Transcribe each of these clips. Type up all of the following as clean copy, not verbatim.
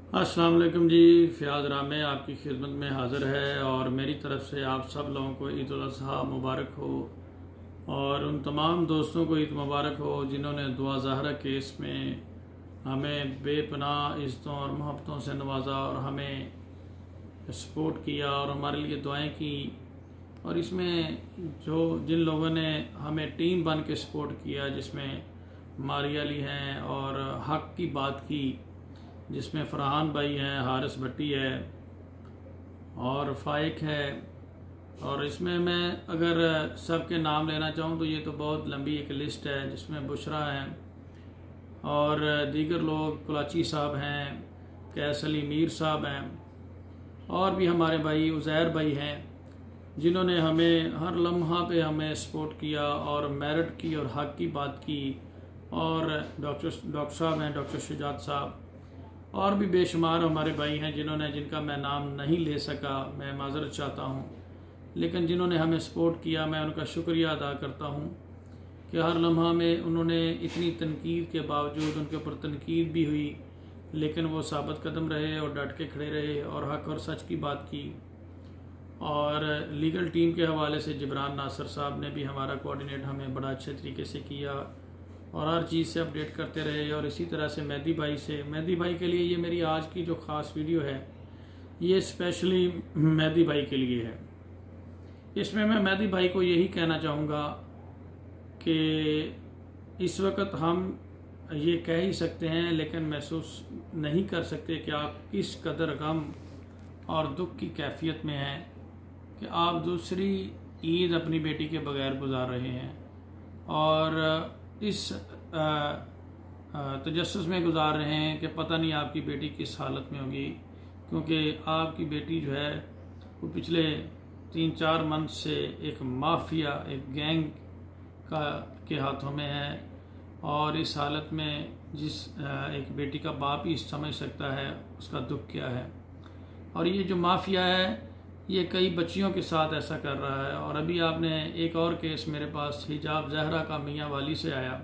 अस्सलाम वालेकुम जी। फ़याज़ रामे आपकी खिदमत में हाज़िर है और मेरी तरफ़ से आप सब लोगों को ईद उल अज़हा मुबारक हो और उन तमाम दोस्तों को ईद मुबारक हो जिन्होंने दुआ ज़ाहरा केस में हमें बेपनाह इज़्ज़तों और मोहब्बतों से नवाजा और हमें सपोर्ट किया और हमारे लिए दुआएं की। और इसमें जिन लोगों ने हमें टीम बन के सपोर्ट किया, जिसमें मारिया अली हैं और हक की बात की, जिसमें फरहान भाई हैं, हारिस भट्टी है और फ़ाइक है। और इसमें मैं अगर सबके नाम लेना चाहूँ तो ये तो बहुत लंबी एक लिस्ट है, जिसमें बुशरा हैं और दीगर लोग, कुलाची साहब हैं, कैस अली मीर साहब हैं और भी हमारे भाई उज़ैर भाई हैं, जिन्होंने हमें हर लम्हा पे हमें सपोर्ट किया और मेरिट की और हक की बात की। और डॉक्टर साहब हैं, डॉक्टर शुजात साहब, और भी बेशुमार हमारे भाई हैं जिनका मैं नाम नहीं ले सका, मैं माज़रत चाहता हूँ, लेकिन जिन्होंने हमें सपोर्ट किया, मैं उनका शुक्रिया अदा करता हूँ कि हर लम्हा में उन्होंने इतनी तनकीद के बावजूद, उनके ऊपर तनकीद भी हुई, लेकिन वो साबित कदम रहे और डट के खड़े रहे और हक और सच की बात की। और लीगल टीम के हवाले से जबरान नासर साहब ने भी हमारा कोऑर्डिनेट हमें बड़ा अच्छे तरीके से किया और हर चीज़ से अपडेट करते रहे। और इसी तरह से मेहदी भाई के लिए ये मेरी आज की जो ख़ास वीडियो है, ये स्पेशली मेहदी भाई के लिए है। इसमें मैं मेहदी भाई को यही कहना चाहूँगा कि इस वक्त हम ये कह ही सकते हैं, लेकिन महसूस नहीं कर सकते कि आप किस कदर गम और दुख की कैफियत में हैं कि आप दूसरी ईद अपनी बेटी के बगैर गुजार रहे हैं और इस तजस्सुस में गुजार रहे हैं कि पता नहीं आपकी बेटी किस हालत में होगी, क्योंकि आपकी बेटी जो है वो पिछले 3-4 मंथ से एक माफिया, एक गैंग के हाथों में है। और इस हालत में एक बेटी का बाप ही समझ सकता है उसका दुख क्या है। और ये जो माफिया है, ये कई बच्चियों के साथ ऐसा कर रहा है। और अभी आपने एक और केस मेरे पास हिजाब जहरा का मियाँ वाली से आया,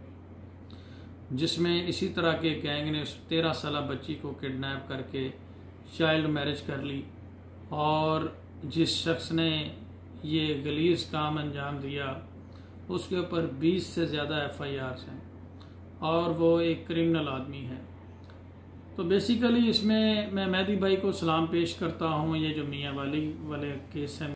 जिसमें इसी तरह के गैंग ने उस 13 साल बच्ची को किडनैप करके चाइल्ड मैरिज कर ली। और जिस शख्स ने ये गलीज काम अंजाम दिया, उसके ऊपर 20 से ज़्यादा FIRs हैं और वो एक क्रिमिनल आदमी है। तो बेसिकली इसमें मैं मेहदी भाई को सलाम पेश करता हूँ। ये जो मियाँ वाली वाले केस है,